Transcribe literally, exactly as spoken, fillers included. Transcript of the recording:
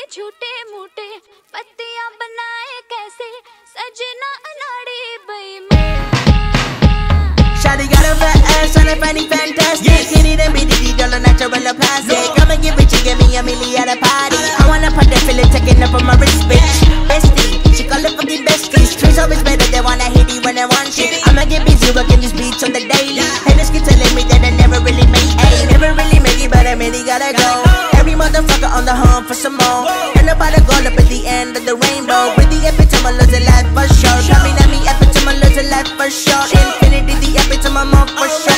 झूठे मूठे पत्तियां बनाए कैसे सजना अनाड़ी बेईमान। Shawty got a fat ass on a funny fantastic. Yes. Skinny than bitty, dollar natural or plastic. No. Come and give it, you give me a million at a party. I wanna put that feeling taking up on my wrist, bitch. Bestie, she call it fucking besties. Trees always better, they wanna hit it when they want shit. I'ma get busy working this beats on the daily. Haters keep telling me that I never really make it. Never really make it, but I really gotta go. Every motherfucker on the hunt for some more. And nobody goal up at the end of the rainbow. With the epitome of losing life for sure. Coming at me, epitome of losing life for sure. Infinity, the epitome of more for sure.